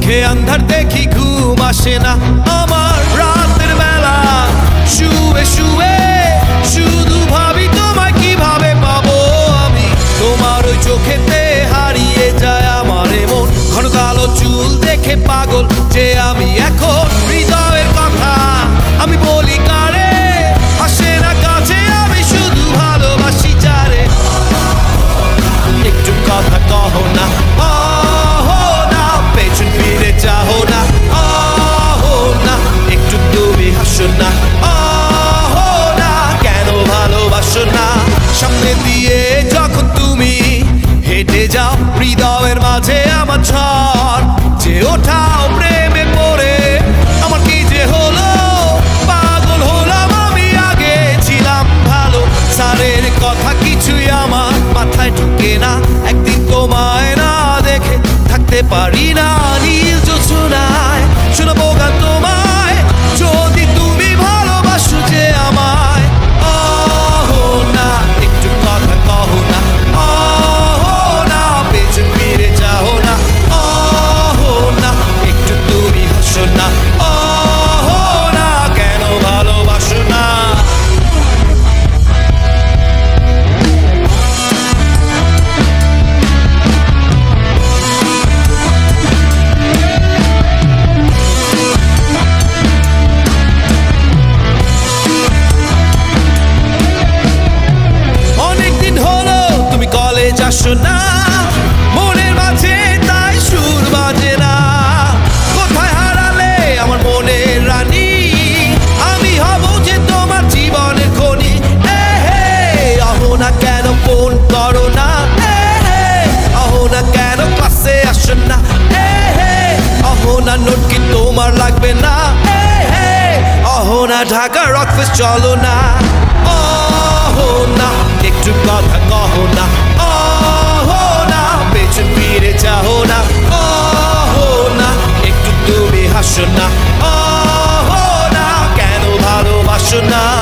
চোখে আন্ধার দেখি ঘুম আসে না আমার রাতের বেলা শুয়ে শুয়ে শুধু ভাবি তোমায় কিভাবে পাবো আমি তোমার ওই চোখেতে হারিয়ে যায় আমার মন ঘন কালো চুল দেখে পাগল যে আমি এখন হৃদয়ের কথা আমি বলি কারে আসে না কাছে আমি শুধু ভালোবাসি যারে একটু কথা কহো না পেছন ফিরে চাহো না একটু তুমি হাসো না কেন ভালোবাসো না সামনে দিয়ে যখন তুমি হেঁটে যাও হৃদয়ের মাঝে আমার ঝড় যে ওঠাও প্রেমে পড়ে আমার কি যে হলো পাগল হলাম আমি আগে ছিলাম ভালো সারের কথা কিছুই আমার মাথায় ঢুকে না একদিন তোমায় না দেখে থাকতে পারি না নীল জোছনায় শোনাবো গান তোমায় যদি তুমি ভালোবাসো যে আমায় না একটু কথা কহো না পেছন ফিরে যাও না একটু তুমি হাসো না কেন ভালোবাসো না আসো না মনের মাঝে তাই সুর বাজে না কোথায় হারালে আমার মনের রানী আমি হব যে তোমার জীবনের খনি আহো না কেন ফোন করো না আহো না কেন ক্লাসে আসো না আহো না নোট কি তোমার লাগবে না আহো না ঢাকা রকফেস চলো না আহো না একটু কথা কহো না পেছন ফিরে চাহো না একটু তুমি হাসো না কেন ভালোবাসো না